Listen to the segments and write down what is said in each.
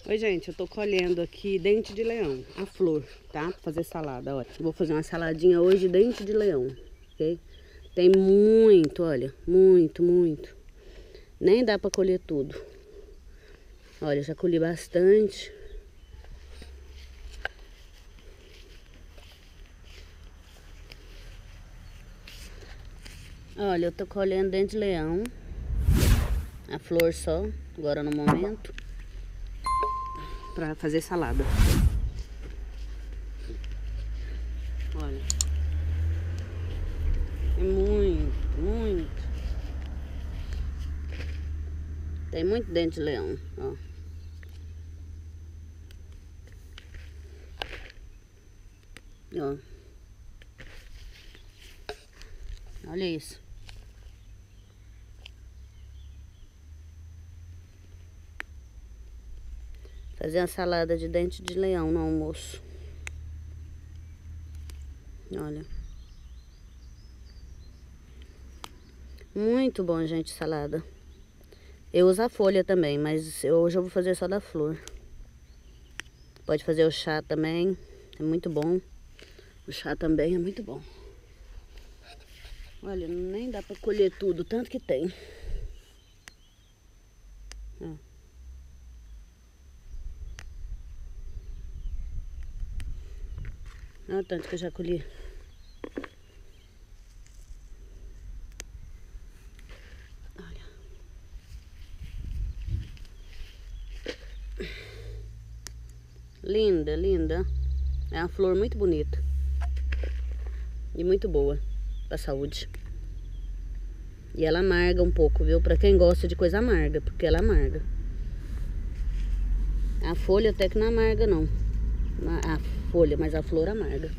Oi, gente, eu tô colhendo aqui dente de leão, a flor, tá? Pra fazer salada, olha. Vou fazer uma saladinha hoje de dente de leão, ok? Tem muito, olha, muito. Nem dá pra colher tudo. Olha, já colhi bastante. Olha, eu tô colhendo dente de leão, a flor só, agora no momento, pra fazer salada. Olha, é muito. Tem muito dente de leão, ó. Ó. Olha isso. Fazer uma salada de dente de leão no almoço. Olha. Muito bom, gente, salada. Eu uso a folha também, mas hoje eu vou fazer só da flor. Pode fazer o chá também, é muito bom. O chá também é muito bom. Olha, nem dá pra colher tudo, tanto que tem. Ó. Olha o tanto que eu já colhi. Olha. Linda. É uma flor muito bonita. E muito boa pra saúde. E ela amarga um pouco, viu? Pra quem gosta de coisa amarga, porque ela amarga. A folha até que não amarga, não. A folha, mas a flor amarga.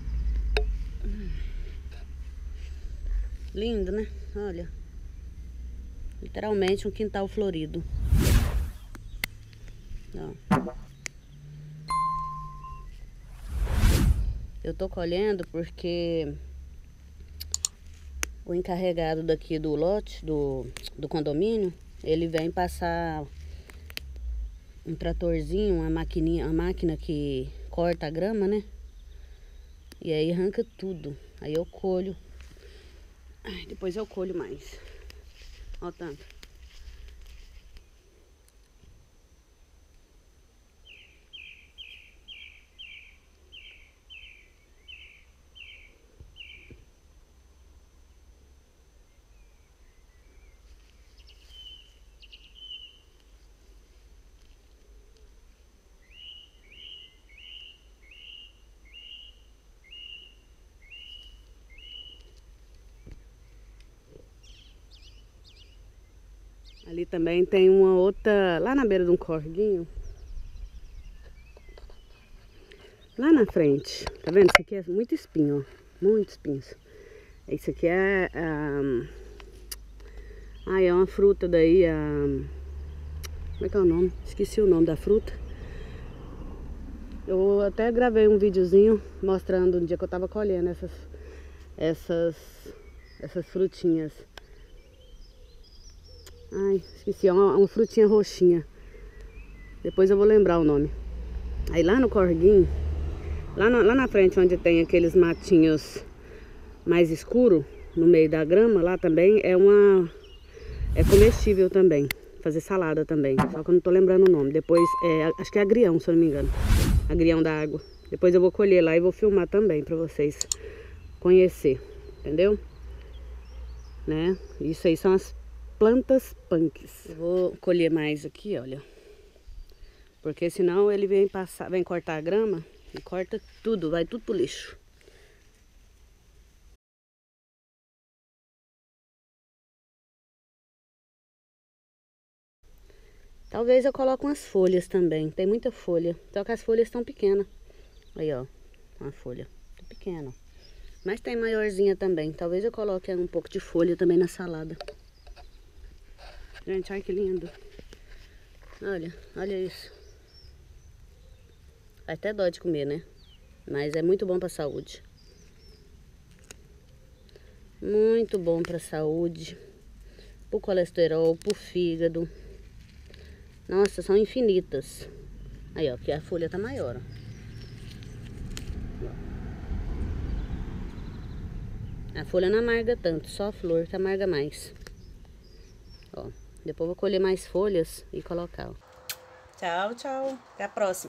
Lindo, né? Olha. Literalmente um quintal florido. Ó. Eu tô colhendo porque o encarregado daqui do lote, do condomínio, ele vem passar um tratorzinho, uma máquina que corta a grama, né? E aí arranca tudo. Aí eu colho. Ai, depois eu colho mais. Olha o tanto. Ali também tem uma outra, lá na beira de um corguinho. Lá na frente, tá vendo? Isso aqui é muito espinho, ó. Muito espinhos. Isso aqui é... é uma fruta daí, como é que é o nome? Esqueci o nome da fruta. Eu até gravei um videozinho mostrando um dia que eu tava colhendo essas frutinhas. Ai, esqueci, é uma frutinha roxinha. Depois eu vou lembrar o nome. Aí lá no corguinho, lá na frente onde tem aqueles matinhos mais escuros, no meio da grama, lá também é comestível também. Fazer salada também, só que eu não tô lembrando o nome. Depois, acho que é agrião, se eu não me engano. Agrião da água. Depois eu vou colher lá e vou filmar também pra vocês conhecer, entendeu? Né? Isso aí são as plantas punks. Eu vou colher mais aqui, olha. Porque senão ele vem cortar a grama e corta tudo, vai tudo pro lixo. Talvez eu coloque umas folhas também. Tem muita folha. Só que as folhas estão pequenas. Aí, ó. Uma folha. Tá pequena. Mas tem maiorzinha também. Talvez eu coloque um pouco de folha também na salada. Gente, olha que lindo. Olha isso. Vai até dó de comer, né? Mas é muito bom pra saúde. Muito bom pra saúde. Pro colesterol, pro fígado. Nossa, são infinitas. Aí, ó, aqui a folha tá maior, ó. A folha não amarga tanto, só a flor que amarga mais. Ó, depois eu vou colher mais folhas e colocar, ó. Tchau, tchau. Até a próxima.